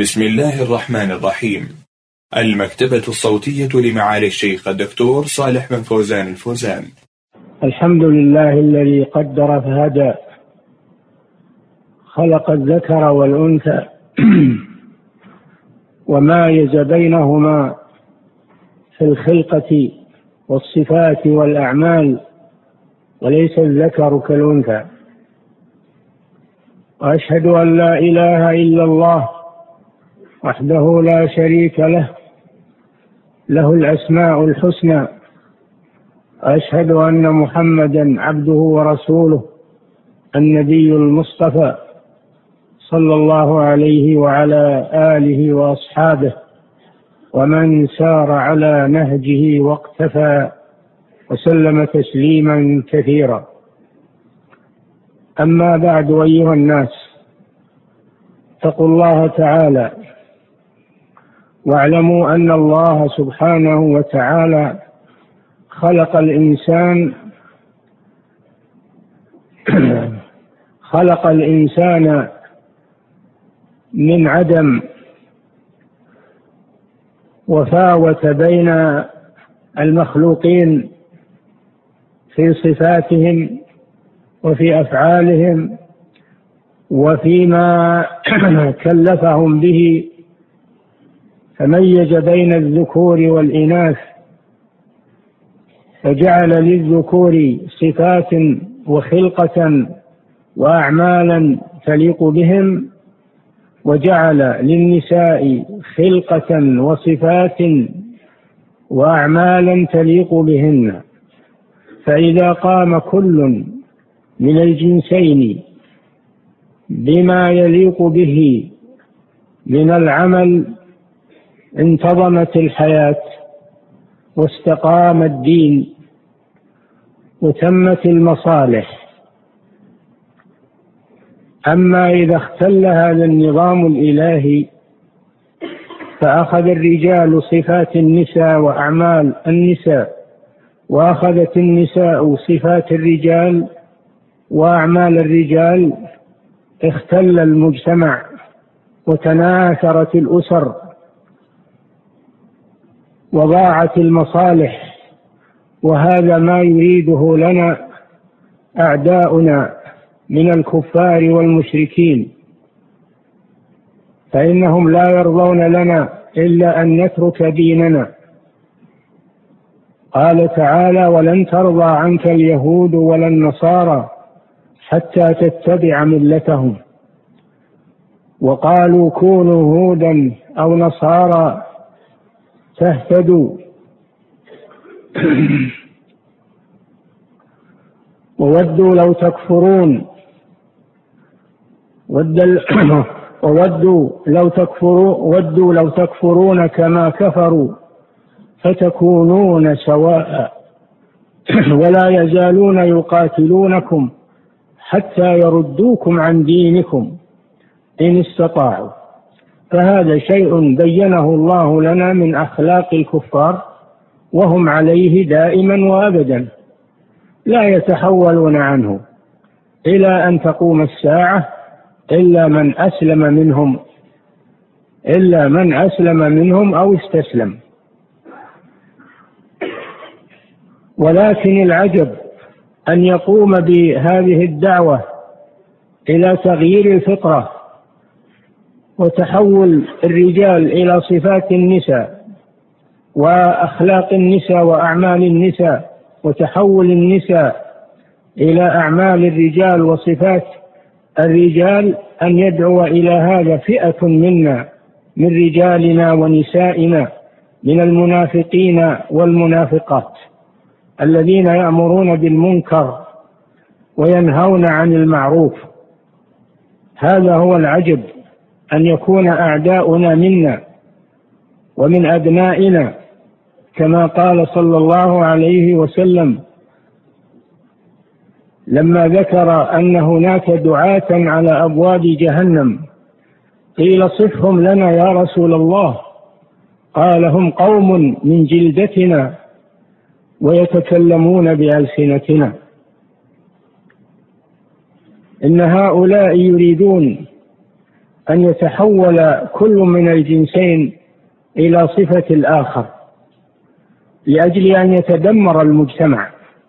بسم الله الرحمن الرحيم. المكتبة الصوتية لمعالي الشيخ الدكتور صالح بن فوزان الفوزان. الحمد لله الذي قدر فهدى، خلق الذكر والأنثى ومايز بينهما في الخلقة والصفات والأعمال، وليس الذكر كالأنثى. وأشهد أن لا إله إلا الله وحده لا شريك له، له الأسماء الحسنى. وأشهد أن محمدا عبده ورسوله النبي المصطفى صلى الله عليه وعلى آله وأصحابه ومن سار على نهجه واقتفى وسلم تسليما كثيرا. أما بعد، أيها الناس، اتقوا الله تعالى واعلموا أن الله سبحانه وتعالى خلق الإنسان من عدم، وفاوت بين المخلوقين في صفاتهم وفي أفعالهم وفيما كلفهم به، فميز بين الذكور والإناث، فجعل للذكور صفات وخلقة وأعمالا تليق بهم، وجعل للنساء خلقة وصفات وأعمالا تليق بهن. فإذا قام كل من الجنسين بما يليق به من العمل انتظمت الحياة واستقام الدين وتمت المصالح. أما إذا اختل هذا النظام الإلهي فأخذ الرجال صفات النساء وأعمال النساء، وأخذت النساء صفات الرجال وأعمال الرجال، اختل المجتمع وتناثرت الأسر وضاعت المصالح. وهذا ما يريده لنا أعداؤنا من الكفار والمشركين، فإنهم لا يرضون لنا إلا أن نترك ديننا. قال تعالى: ولن ترضى عنك اليهود ولا النصارى حتى تتبع ملتهم. وقالوا: كونوا هودا أو نصارى تهتدوا. وودوا لو تكفرون كما كفروا فتكونون سواء ولا يزالون يقاتلونكم حتى يردوكم عن دينكم إن استطاعوا. فهذا شيء بينه الله لنا من أخلاق الكفار، وهم عليه دائما وأبدا لا يتحولون عنه إلى أن تقوم الساعة، إلا من أسلم منهم أو استسلم. ولكن العجب أن يقوم بهذه الدعوة إلى تغيير الفطرة وتحول الرجال إلى صفات النساء وأخلاق النساء وأعمال النساء، وتحول النساء إلى أعمال الرجال وصفات الرجال، أن يدعو إلى هذا فئة منا من رجالنا ونسائنا من المنافقين والمنافقات الذين يأمرون بالمنكر وينهون عن المعروف. هذا هو العجب، أن يكون أعداؤنا منا ومن أبنائنا، كما قال صلى الله عليه وسلم لما ذكر أن هناك دعاة على أبواب جهنم، قيل: صفهم لنا يا رسول الله. قال: هم قوم من جلدتنا ويتكلمون بألسنتنا. إن هؤلاء يريدون أن يتحول كل من الجنسين إلى صفة الآخر لأجل أن يتدمر المجتمع،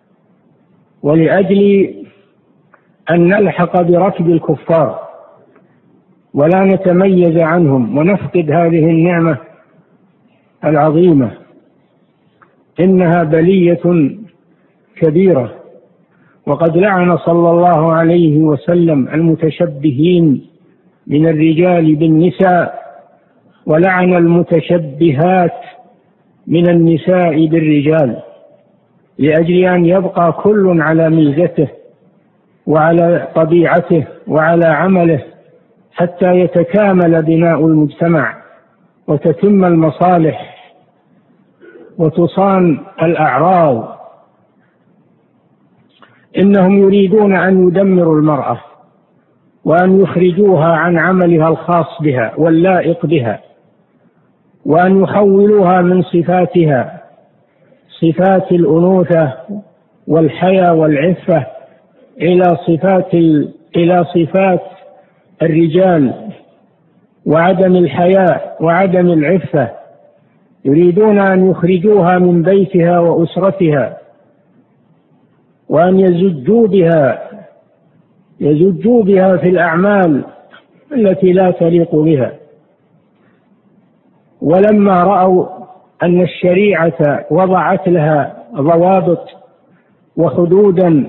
ولأجل أن نلحق بركب الكفار ولا نتميز عنهم ونفقد هذه النعمة العظيمة. إنها بلية كبيرة، وقد لعن صلى الله عليه وسلم المتشبهين من الرجال بالنساء، ولعن المتشبهات من النساء بالرجال، لأجل أن يبقى كل على ميزته وعلى طبيعته وعلى عمله حتى يتكامل بناء المجتمع وتتم المصالح وتصان الأعراض. إنهم يريدون أن يدمروا المرأة وأن يخرجوها عن عملها الخاص بها واللائق بها، وأن يحولوها من صفاتها صفات الأنوثة والحياة والعفة إلى صفات الرجال وعدم الحياء وعدم العفة. يريدون أن يخرجوها من بيتها وأسرتها وأن يزجوا بها في الأعمال التي لا تليق بها. ولما رأوا أن الشريعة وضعت لها ضوابط وحدودا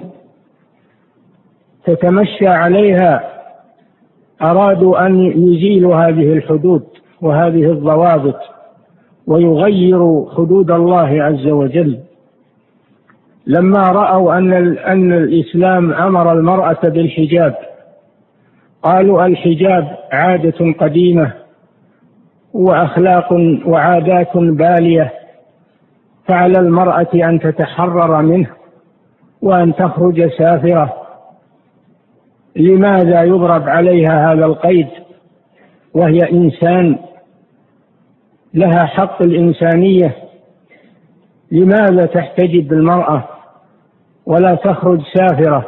تتمشى عليها، أرادوا أن يزيلوا هذه الحدود وهذه الضوابط ويغيروا حدود الله عز وجل. لما رأوا أن الإسلام أمر المرأة بالحجاب، قالوا الحجاب عادة قديمة وأخلاق وعادات بالية، فعلى المرأة أن تتحرر منه وأن تخرج سافرة. لماذا يضرب عليها هذا القيد وهي إنسان لها حق الإنسانية؟ لماذا تحتجب المرأة ولا تخرج سافرة؟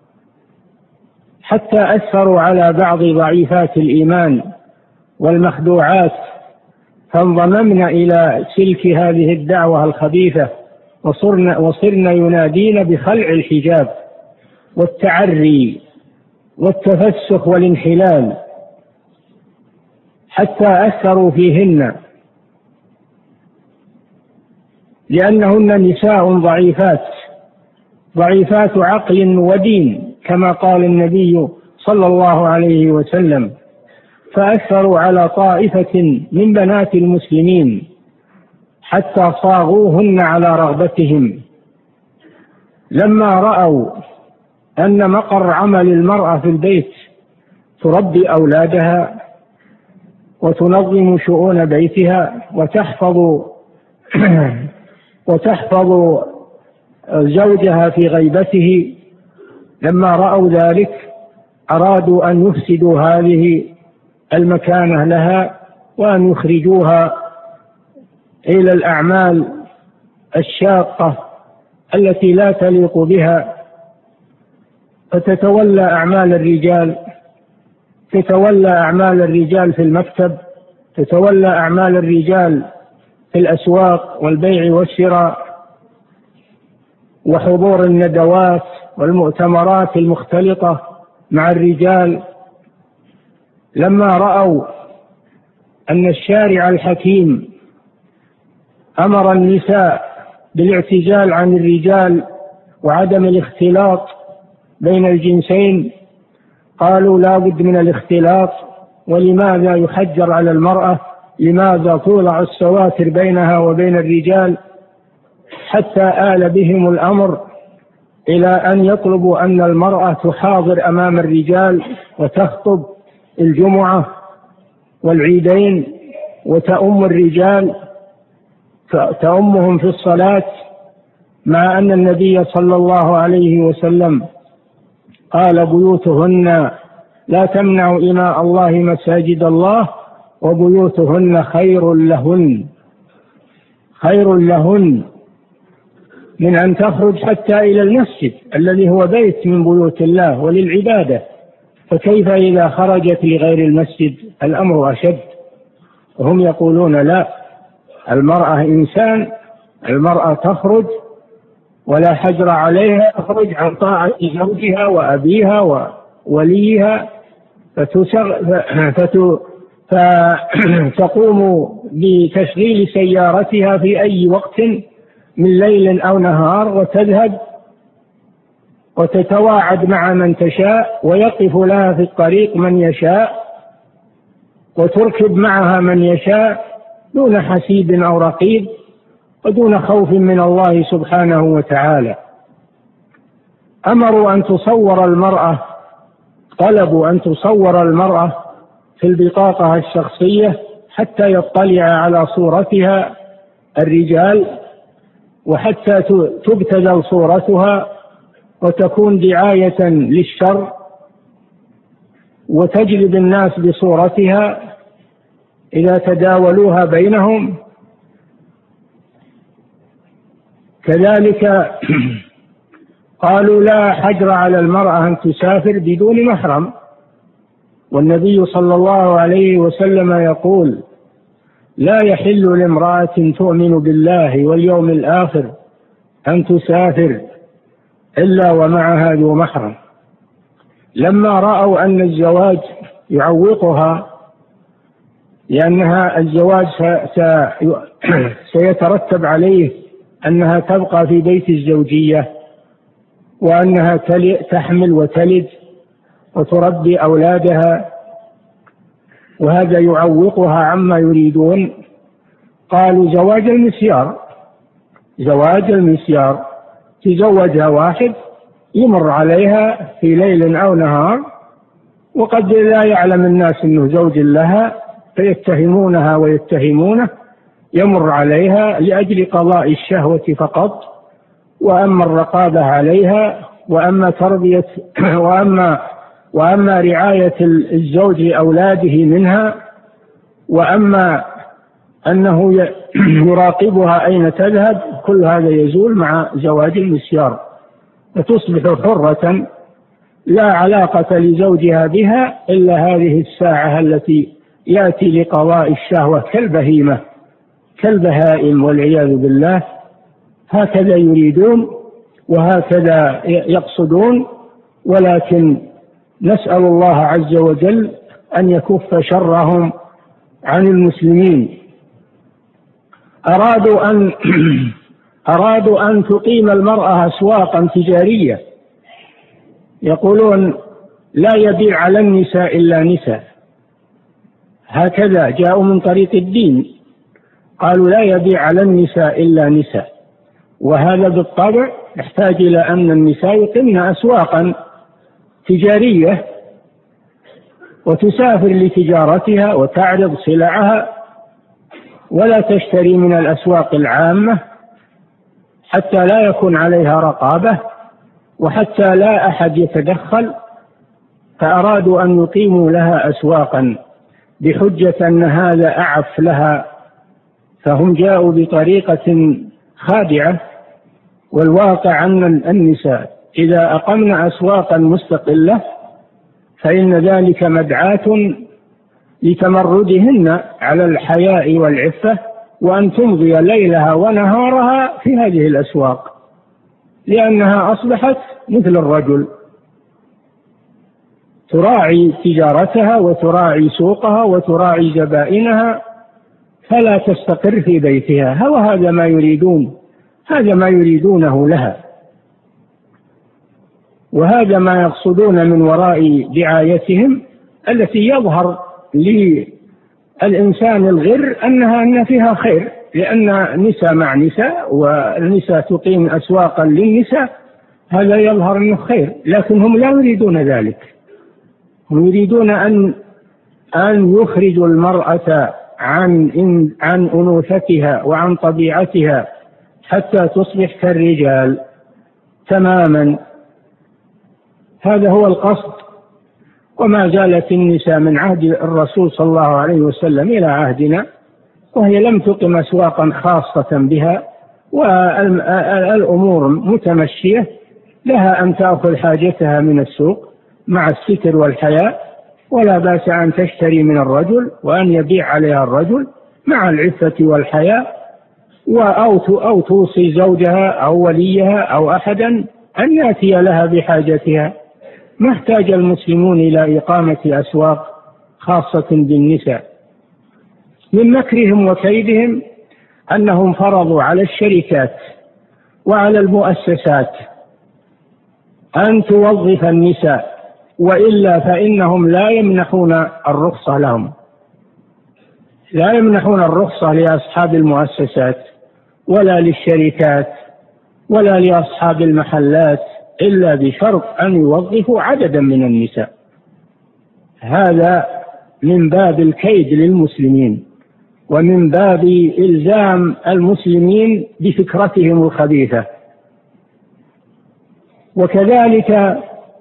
حتى أثروا على بعض ضعيفات الإيمان والمخدوعات، فانضممنا إلى سلك هذه الدعوة الخبيثة وصرنا ينادين بخلع الحجاب والتعري والتفسخ والانحلال، حتى أثروا فيهن، لأنهن نساء ضعيفات عقل ودين كما قال النبي صلى الله عليه وسلم، فأثروا على طائفة من بنات المسلمين حتى صاغوهن على رغبتهم. لما رأوا أن مقر عمل المرأة في البيت تربي أولادها وتنظم شؤون بيتها وتحفظ زوجها في غيبته، لما رأوا ذلك أرادوا أن يفسدوا هذه المكانة لها وأن يخرجوها إلى الأعمال الشاقة التي لا تليق بها، فتتولى أعمال الرجال في المكتب، تتولى أعمال الرجال في الأسواق والبيع والشراء وحضور الندوات والمؤتمرات المختلطة مع الرجال. لما رأوا أن الشارع الحكيم أمر النساء بالاعتزال عن الرجال وعدم الاختلاط بين الجنسين، قالوا لا بد من الاختلاط، ولماذا يحجر على المرأة؟ لماذا توضع السواتر بينها وبين الرجال؟ حتى آل بهم الأمر إلى أن يطلبوا أن المرأة تحاضر أمام الرجال وتخطب الجمعة والعيدين وتؤم الرجال، تؤمهم في الصلاة، مع أن النبي صلى الله عليه وسلم قال بيوتهن لا تمنعوا إماء الله مساجد الله وبيوتهن خير لهن من أن تخرج حتى إلى المسجد الذي هو بيت من بيوت الله وللعبادة، فكيف إذا خرجت لغير المسجد؟ الأمر أشد. وهم يقولون لا، المرأة إنسان، المرأة تخرج ولا حجر عليها، تخرج عن طاعة زوجها وأبيها ووليها، فتقوم بتشغيل سيارتها في أي وقت من ليل أو نهار، وتذهب وتتواعد مع من تشاء، ويقف لها في الطريق من يشاء، وتركب معها من يشاء دون حسيب أو رقيب ودون خوف من الله سبحانه وتعالى. أمروا أن تصور المرأة، طلبوا أن تصور المرأة في البطاقة الشخصية حتى يطلع على صورتها الرجال، وحتى تبتذل صورتها وتكون دعاية للشر، وتجلب الناس بصورتها إذا تداولوها بينهم. كذلك قالوا لا حجر على المرأة أن تسافر بدون محرم، والنبي صلى الله عليه وسلم يقول لا يحل لامرأة تؤمن بالله واليوم الآخر أن تسافر إلا ومعها ذو محرم. لما رأوا أن الزواج يعوقها، لأنها الزواج سيترتب عليه أنها تبقى في بيت الزوجية، وأنها تحمل وتلد وتربي أولادها، وهذا يعوقها عما يريدون، قالوا زواج المسيار، تزوجها واحد يمر عليها في ليل أو نهار، وقد لا يعلم الناس أنه زوج لها فيتهمونها ويتهمونه، يمر عليها لأجل قضاء الشهوة فقط، وأما الرقابة عليها، وأما تربية وأما رعاية الزوج لأولاده منها، وأما أنه يراقبها أين تذهب، كل هذا يزول مع زواج المسيار، فتصبح حرة لا علاقة لزوجها بها إلا هذه الساعة التي يأتي لقضاء الشهوة كالبهيمة كالبهائم والعياذ بالله. هكذا يريدون وهكذا يقصدون، ولكن نسأل الله عز وجل أن يكف شرهم عن المسلمين. أرادوا أن تقيم المرأة أسواقا تجارية، يقولون لا يبيع على النساء إلا نساء، هكذا جاءوا من طريق الدين، قالوا لا يبيع على النساء إلا نساء، وهذا بالطبع يحتاج إلى أن النساء يقمن أسواقا تجارية وتسافر لتجارتها وتعرض سلعها، ولا تشتري من الأسواق العامة حتى لا يكون عليها رقابة وحتى لا أحد يتدخل. فأرادوا أن يقيموا لها أسواقا بحجة أن هذا أعف لها، فهم جاءوا بطريقة خادعة. والواقع أن النساء إذا أقمن أسواقا مستقلة فإن ذلك مدعاة لتمردهن على الحياء والعفة، وأن تمضي ليلها ونهارها في هذه الأسواق، لأنها أصبحت مثل الرجل، تراعي تجارتها وتراعي سوقها وتراعي زبائنها، فلا تستقر في بيتها. وهذا ما يريدون، هذا ما يريدونه لها، وهذا ما يقصدون من وراء دعايتهم التي يظهر للإنسان الغر أن فيها خير، لأن نساء مع نساء والنساء تقيم أسواقا للنساء، هذا يظهر أنه خير، لكن هم لا يريدون ذلك. هم يريدون أن يخرجوا المرأة عن أنوثتها وعن طبيعتها حتى تصبح كالرجال تماما. هذا هو القصد. وما زالت النساء من عهد الرسول صلى الله عليه وسلم إلى عهدنا وهي لم تقم أسواقا خاصة بها، والأمور متمشية، لها أن تأخذ حاجتها من السوق مع الستر والحياء، ولا بأس أن تشتري من الرجل وأن يبيع عليها الرجل مع العفة والحياء، أو توصي زوجها أو وليها أو أحدا أن يأتي لها بحاجتها. ما احتاج المسلمون إلى إقامة أسواق خاصة بالنساء. من مكرهم وكيدهم أنهم فرضوا على الشركات وعلى المؤسسات أن توظف النساء، وإلا فإنهم لا يمنحون الرخصة لهم، لا يمنحون الرخصة لأصحاب المؤسسات ولا للشركات ولا لأصحاب المحلات إلا بشرط أن يوظفوا عددا من النساء. هذا من باب الكيد للمسلمين ومن باب إلزام المسلمين بفكرتهم الخبيثة. وكذلك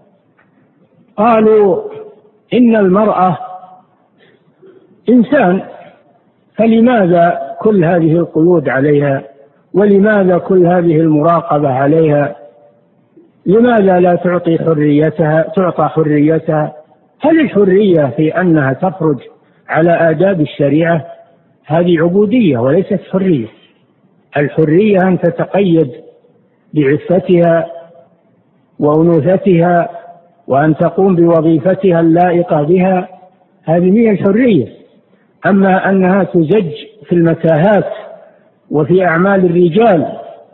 قالوا إن المرأة إنسان، فلماذا كل هذه القيود عليها؟ ولماذا كل هذه المراقبة عليها؟ لماذا لا تعطى حريتها؟ هل الحرية في أنها تخرج على آداب الشريعة؟ هذه عبودية وليست حرية. الحرية أن تتقيد بعفتها وأنوثتها وأن تقوم بوظيفتها اللائقة بها، هذه هي الحرية. أما أنها تزج في المتاهات وفي أعمال الرجال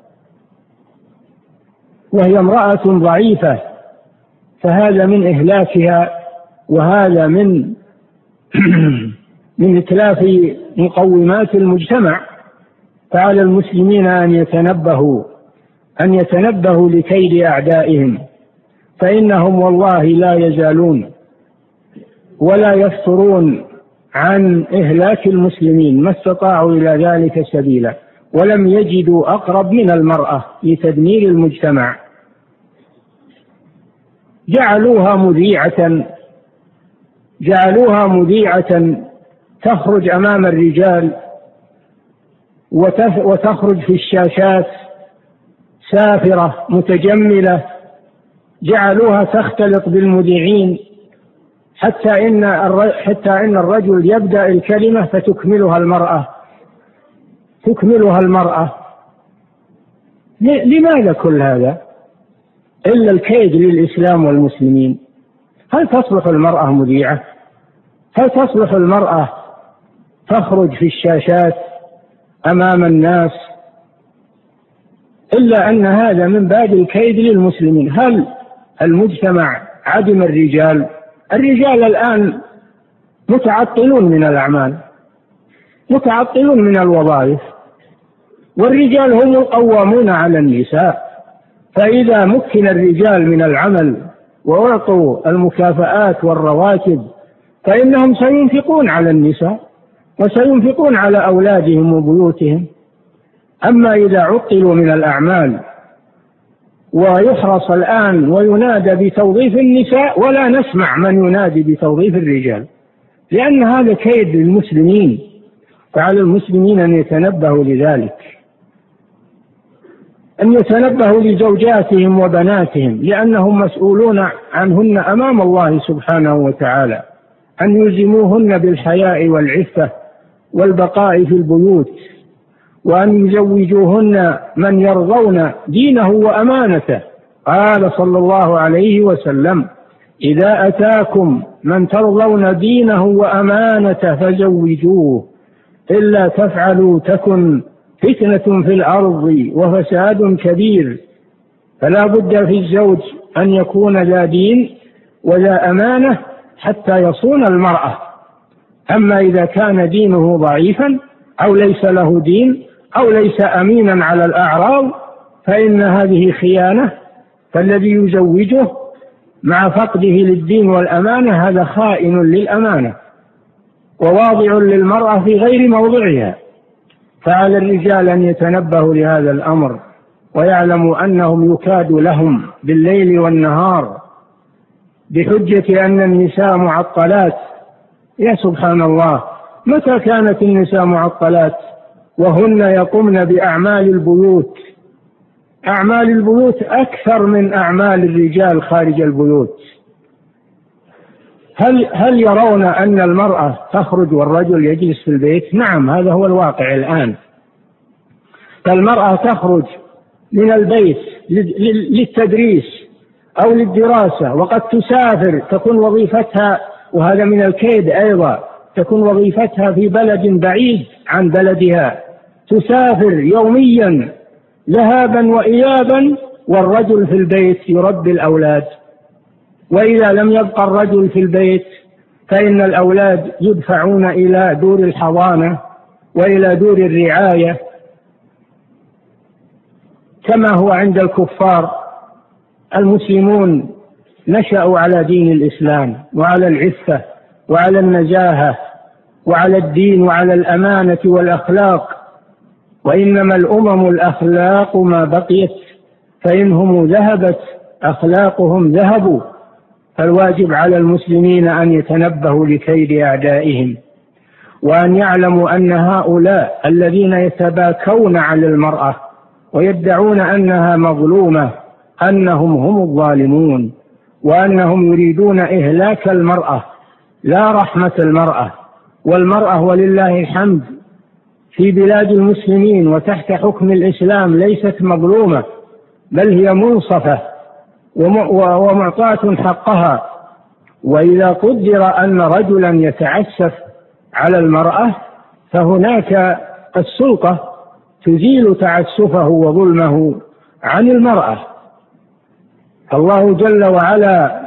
وهي امرأة ضعيفة، فهذا من إهلاكها، وهذا من إتلاف مقومات المجتمع. فعلى المسلمين أن يتنبهوا لكيد أعدائهم، فإنهم والله لا يزالون ولا يفترون عن إهلاك المسلمين ما استطاعوا إلى ذلك سبيلا، ولم يجدوا أقرب من المرأة لتدمير المجتمع. جعلوها مذيعة تخرج أمام الرجال وتخرج في الشاشات سافرة متجملة، جعلوها تختلط بالمذيعين حتى إن الرجل يبدأ الكلمة فتكملها المرأة. لماذا كل هذا؟ إلا الكيد للإسلام والمسلمين. هل تصلح المرأة مذيعة؟ هل تصلح المرأة تخرج في الشاشات أمام الناس؟ إلا أن هذا من باب الكيد للمسلمين. هل المجتمع عدم الرجال؟ الرجال الآن متعطلون من الأعمال، متعطلون من الوظائف، والرجال هم القوامون على النساء. فإذا مكن الرجال من العمل وأعطوا المكافآت والرواتب فإنهم سينفقون على النساء وسينفقون على أولادهم وبيوتهم. أما إذا عطلوا من الأعمال ويحرص الآن وينادى بتوظيف النساء ولا نسمع من ينادي بتوظيف الرجال، لأن هذا كيد للمسلمين. فعلى المسلمين أن يتنبهوا لذلك، أن يتنبهوا لزوجاتهم وبناتهم، لأنهم مسؤولون عنهن أمام الله سبحانه وتعالى، أن يلزموهن بالحياء والعفة والبقاء في البيوت، وأن يزوجوهن من يرضون دينه وأمانته. قال صلى الله عليه وسلم: إذا أتاكم من ترضون دينه وأمانته فزوجوه، إلا تفعلوا تكن فتنة في الأرض وفساد كبير. فلا بد في الزوج أن يكون ذا دين وذا أمانة حتى يصون المرأة. أما إذا كان دينه ضعيفا أو ليس له دين أو ليس أمينا على الأعراض فإن هذه خيانة، فالذي يزوجه مع فقده للدين والأمانة هذا خائن للأمانة وواضع للمرأة في غير موضعها. فعلى الرجال أن يتنبهوا لهذا الأمر ويعلموا أنهم يكاد لهم بالليل والنهار بحجة أن النساء معطلات. يا سبحان الله، متى كانت النساء معطلات وهن يقمن بأعمال البيوت؟ أعمال البيوت أكثر من أعمال الرجال خارج البيوت. هل يرون أن المرأة تخرج والرجل يجلس في البيت؟ نعم، هذا هو الواقع الآن. فالمرأة تخرج من البيت للتدريس أو للدراسة، وقد تسافر، تكون وظيفتها، وهذا من الكيد أيضا، تكون وظيفتها في بلد بعيد عن بلدها، تسافر يوميا ذهابا وإيابا، والرجل في البيت يربي الأولاد. وإذا لم يبقى الرجل في البيت فإن الأولاد يدفعون إلى دور الحضانة وإلى دور الرعاية كما هو عند الكفار. المسلمون نشأوا على دين الإسلام وعلى العفة وعلى النزاهة وعلى الدين وعلى الأمانة والأخلاق، وإنما الأمم الأخلاق ما بقيت، فإنهم ذهبت أخلاقهم ذهبوا. فالواجب على المسلمين أن يتنبهوا لكيد أعدائهم، وأن يعلموا أن هؤلاء الذين يتباكون على المرأة ويدعون أنها مظلومة أنهم هم الظالمون، وأنهم يريدون إهلاك المرأة لا رحمة المرأة. والمرأة ولله الحمد في بلاد المسلمين وتحت حكم الإسلام ليست مظلومة، بل هي منصفة ومعطاة حقها. وإذا قدر أن رجلا يتعسف على المرأة فهناك السلطة تزيل تعسفه وظلمه عن المرأة. الله جل وعلا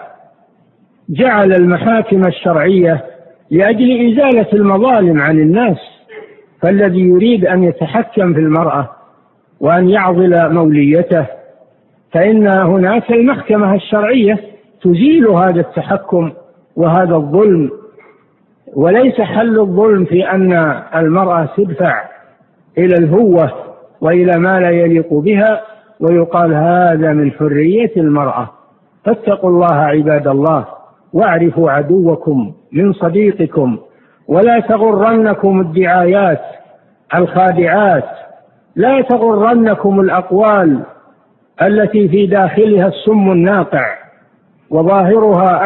جعل المحاكم الشرعية لأجل إزالة المظالم عن الناس، فالذي يريد أن يتحكم في المرأة وأن يعضل موليته فإن هناك المحكمة الشرعية تزيل هذا التحكم وهذا الظلم. وليس حل الظلم في أن المرأة تدفع إلى الهوة وإلى ما لا يليق بها ويقال هذا من حرية المرأة. فاتقوا الله عباد الله، واعرفوا عدوكم من صديقكم، ولا تغرنكم الدعايات الخادعات، لا تغرنكم الأقوال التي في داخلها السم الناقع وظاهرها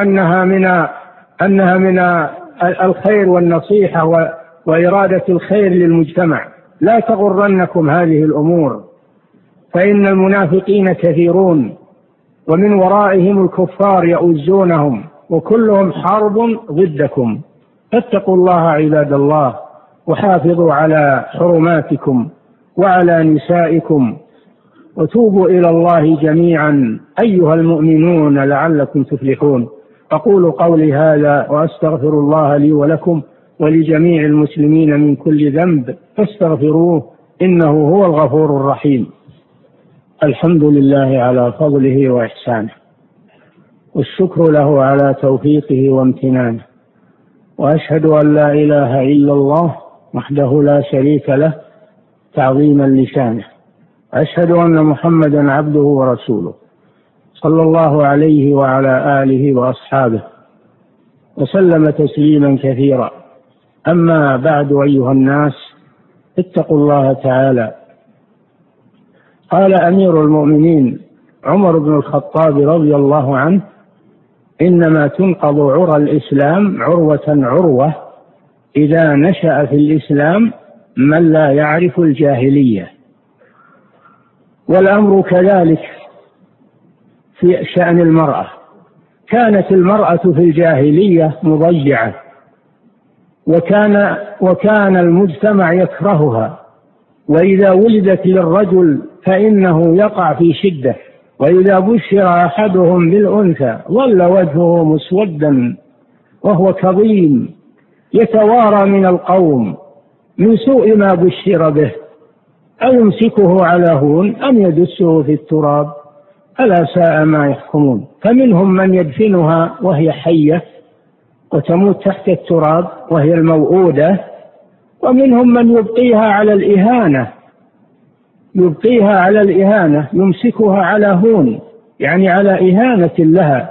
أنها من الخير والنصيحة وإرادة الخير للمجتمع. لا تغرنكم هذه الأمور، فإن المنافقين كثيرون ومن ورائهم الكفار يؤزونهم وكلهم حرب ضدكم. فاتقوا الله عباد الله، وحافظوا على حرماتكم وعلى نسائكم، وتوبوا إلى الله جميعا أيها المؤمنون لعلكم تفلحون. أقول قولي هذا وأستغفر الله لي ولكم ولجميع المسلمين من كل ذنب فاستغفروه إنه هو الغفور الرحيم. الحمد لله على فضله وإحسانه، والشكر له على توفيقه وامتنانه، وأشهد أن لا إله إلا الله وحده لا شريك له تعظيما لشانه، أشهد أن محمدا عبده ورسوله صلى الله عليه وعلى آله وأصحابه وسلم تسليما كثيرا. أما بعد أيها الناس، اتقوا الله تعالى. قال أمير المؤمنين عمر بن الخطاب رضي الله عنه: إنما تنقض عرى الإسلام عروة عروة إذا نشأ في الإسلام من لا يعرف الجاهلية. والأمر كذلك في شأن المرأة. كانت المرأة في الجاهلية مضيعة، وكان المجتمع يكرهها، وإذا ولدت للرجل فإنه يقع في شدة، وإذا بشر أحدهم بالأنثى ظل وجهه مسودا وهو كظيم يتوارى من القوم من سوء ما بشر به، أيمسكه على هون أم يدسه في التراب، ألا ساء ما يحكمون. فمنهم من يدفنها وهي حية وتموت تحت التراب وهي الموؤودة، ومنهم من يبقيها على الإهانة يمسكها على هون، يعني على إهانة لها.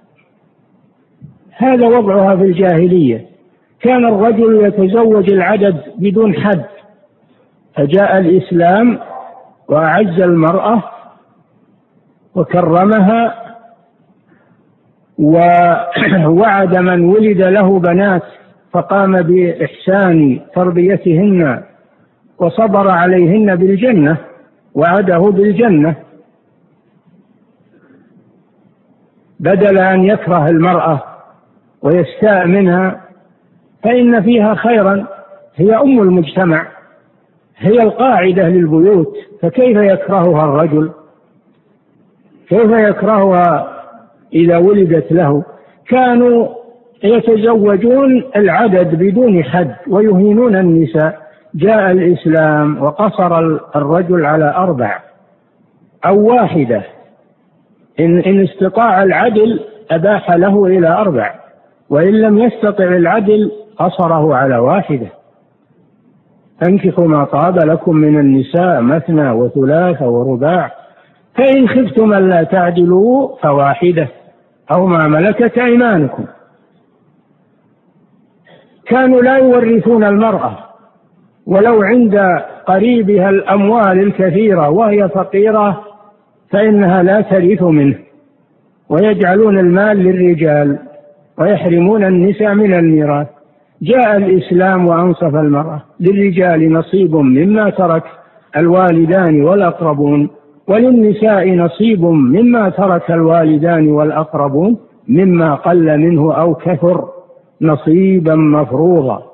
هذا وضعها في الجاهلية. كان الرجل يتزوج العدد بدون حد، فجاء الإسلام وأعز المرأة وكرمها ووعد من ولد له بنات فقام بإحسان تربيتهن وصبر عليهن بالجنة، وعده بالجنة، بدل أن يكره المرأة ويستاء منها، فإن فيها خيرا، هي أم المجتمع، هي القاعدة للبيوت، فكيف يكرهها الرجل؟ كيف يكرهها إذا ولدت له؟ كانوا يتزوجون العدد بدون حد ويهينون النساء. جاء الإسلام وقصر الرجل على 4 أو 1، إن استطاع العدل أباح له إلى 4، وإن لم يستطع العدل قصره على 1. أنكحوا ما طاب لكم من النساء مثنى وثلاث ورباع، فإن خفتم ألا تعدلوا فواحدة أو ما ملكت أيمانكم. كانوا لا يورثون المرأة ولو عند قريبها الأموال الكثيرة وهي فقيرة فإنها لا ترث منه، ويجعلون المال للرجال ويحرمون النساء من الميراث. جاء الإسلام وأنصف المرأة، للرجال نصيب مما ترك الوالدان والأقربون، وللنساء نصيب مما ترك الوالدان والأقربون مما قل منه أو كثر نصيبا مفروضا.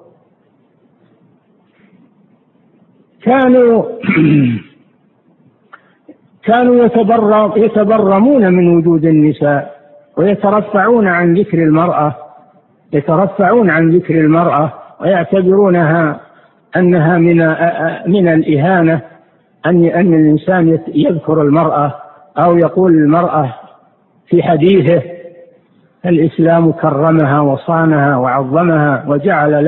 كانوا يتبرمون من وجود النساء ويترفعون عن ذكر المرأة، ويعتبرونها أنها من الإهانة أن الإنسان يذكر المرأة أو يقول المرأة في حديثه. الإسلام كرمها وصانها وعظمها وجعل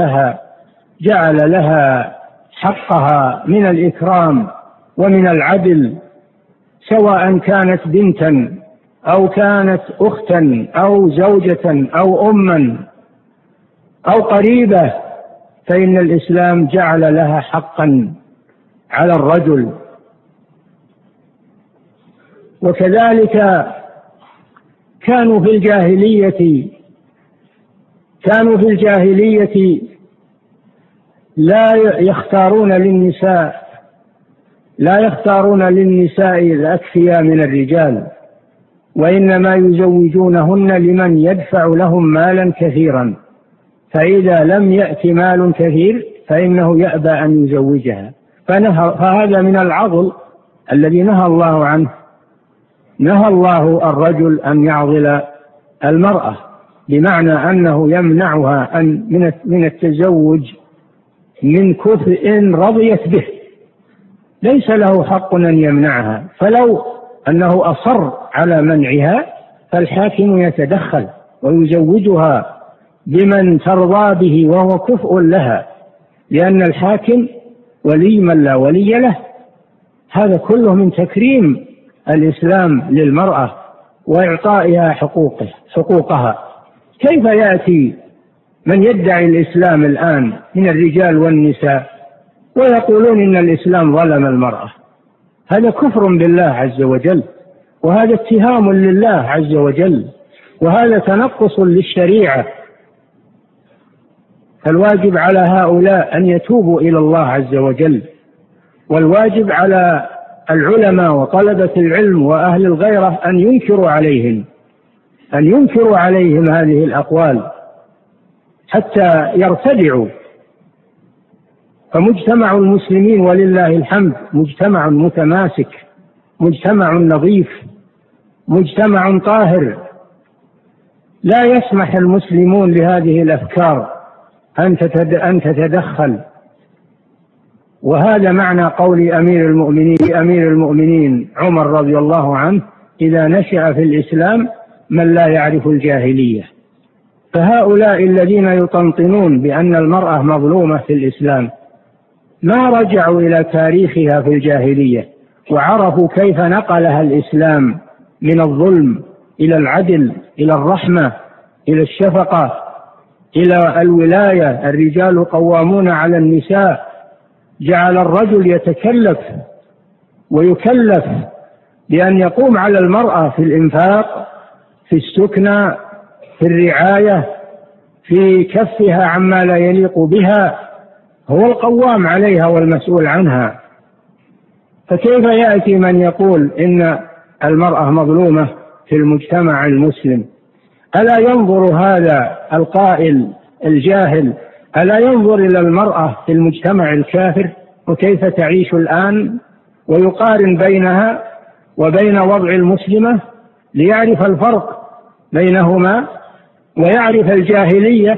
لها حقها من الإكرام ومن العدل، سواء كانت بنتا أو كانت أختا أو زوجة أو أما أو قريبة، فإن الإسلام جعل لها حقا على الرجل. وكذلك كانوا في الجاهلية لا يختارون للنساء الأكفياء من الرجال، وإنما يزوجونهن لمن يدفع لهم مالا كثيرا، فإذا لم يأتي مال كثير فإنه يأبى أن يزوجها. فهذا من العضل الذي نهى الله عنه. نهى الله الرجل أن يعضل المرأة، بمعنى أنه يمنعها من التزوج من كفء رضيت به، ليس له حق أن يمنعها. فلو أنه أصر على منعها فالحاكم يتدخل ويزوجها بمن ترضى به وهو كفء لها، لأن الحاكم ولي من لا ولي له. هذا كله من تكريم الإسلام للمرأة وإعطائها حقوقها. كيف يأتي من يدعي الإسلام الآن من الرجال والنساء ويقولون إن الإسلام ظلم المرأة؟ هذا كفر بالله عز وجل، وهذا اتهام لله عز وجل، وهذا تنقص للشريعة. فالواجب على هؤلاء أن يتوبوا إلى الله عز وجل، والواجب على العلماء وطلبة العلم وأهل الغيرة أن ينكروا عليهم هذه الأقوال حتى يرتدعوا. فمجتمع المسلمين ولله الحمد مجتمع متماسك، مجتمع نظيف، مجتمع طاهر، لا يسمح المسلمون لهذه الأفكار أن تتدخل. وهذا معنى قول أمير المؤمنين عمر رضي الله عنه: إذا نشأ في الإسلام من لا يعرف الجاهلية. فهؤلاء الذين يطنطنون بأن المرأة مظلومة في الإسلام ما رجعوا إلى تاريخها في الجاهلية وعرفوا كيف نقلها الإسلام من الظلم إلى العدل، إلى الرحمة، إلى الشفقة، إلى الولاية. الرجال قوامون على النساء. جعل الرجل يتكلف ويكلف بأن يقوم على المرأة في الإنفاق، في السكنى، في الرعاية، في كفها عما لا يليق بها، هو القوام عليها والمسؤول عنها. فكيف يأتي من يقول إن المرأة مظلومة في المجتمع المسلم؟ ألا ينظر هذا القائل الجاهل، ألا ينظر إلى المرأة في المجتمع الكافر وكيف تعيش الآن، ويقارن بينها وبين وضع المسلمة ليعرف الفرق بينهما ويعرف الجاهلية،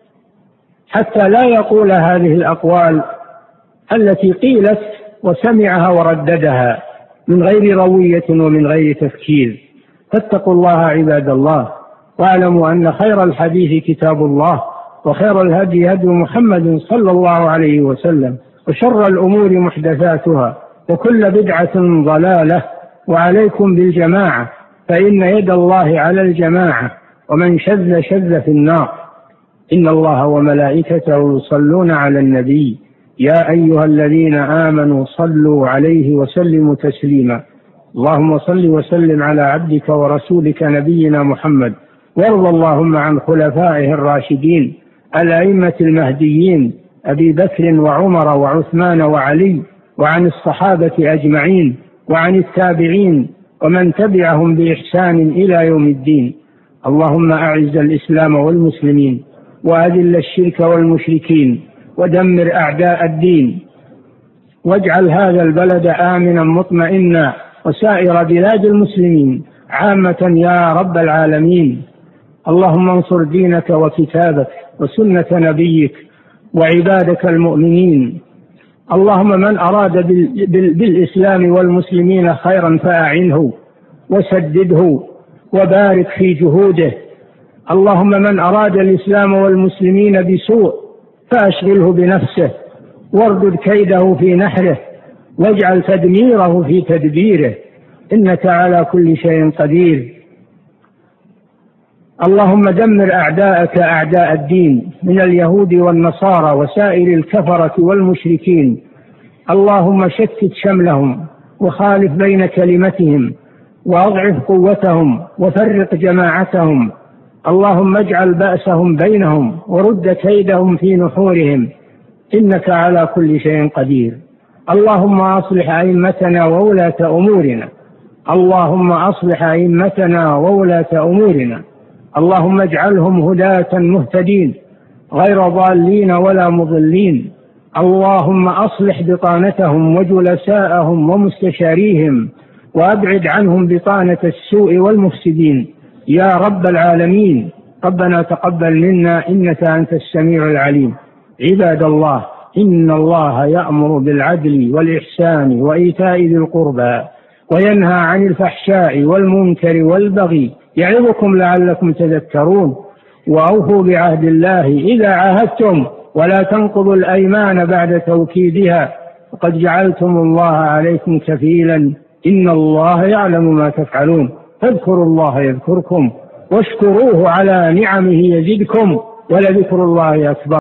حتى لا يقول هذه الأقوال التي قيلت وسمعها ورددها من غير روية ومن غير تفكير. فاتقوا الله عباد الله، واعلموا أن خير الحديث كتاب الله، وخير الهدي هدي محمد صلى الله عليه وسلم، وشر الأمور محدثاتها، وكل بدعة ضلالة. وعليكم بالجماعة، فإن يد الله على الجماعة، ومن شذ شذ في النار. إن الله وملائكته يصلون على النبي، يا أيها الذين آمنوا صلوا عليه وسلموا تسليما. اللهم صل وسلم على عبدك ورسولك نبينا محمد، وارض اللهم عن خلفائه الراشدين الأئمة المهديين أبي بكر وعمر وعثمان وعلي، وعن الصحابة أجمعين، وعن التابعين ومن تبعهم بإحسان إلى يوم الدين. اللهم أعز الإسلام والمسلمين، وأذل الشرك والمشركين، ودمر أعداء الدين، واجعل هذا البلد آمنا مطمئنا، وسائر بلاد المسلمين عامة يا رب العالمين. اللهم انصر دينك وكتابك وسنة نبيك وعبادك المؤمنين. اللهم من أراد بالإسلام والمسلمين خيرا فأعنه وسدده وبارك في جهوده. اللهم من أراد الإسلام والمسلمين بسوء فأشغله بنفسه، واردد كيده في نحره، واجعل تدميره في تدبيره، إنك على كل شيء قدير. اللهم دمر أعداءك أعداء الدين من اليهود والنصارى وسائر الكفرة والمشركين. اللهم شتت شملهم، وخالف بين كلمتهم، وأضعف قوتهم، وفرق جماعتهم. اللهم اجعل بأسهم بينهم، ورد كيدهم في نحورهم، إنك على كل شيء قدير. اللهم أصلح أئمتنا وولاة أمورنا، اللهم أصلح أئمتنا وولاة أمورنا. اللهم اجعلهم هداة مهتدين غير ضالين ولا مضلين. اللهم أصلح بطانتهم وجلساءهم ومستشاريهم، وأبعد عنهم بطانة السوء والمفسدين يا رب العالمين. ربنا تقبل منا إنك أنت السميع العليم. عباد الله، إن الله يأمر بالعدل والإحسان وإيتاء ذي القربى، وينهى عن الفحشاء والمنكر والبغي، يعظكم لعلكم تذكرون. وأوفوا بعهد الله إذا عاهدتم، ولا تنقضوا الأيمان بعد توكيدها، وقد جعلتم الله عليكم كفيلا، إن الله يعلم ما تفعلون. فاذكروا الله يذكركم، واشكروه على نعمه يزدكم، ولذكر الله أكبر.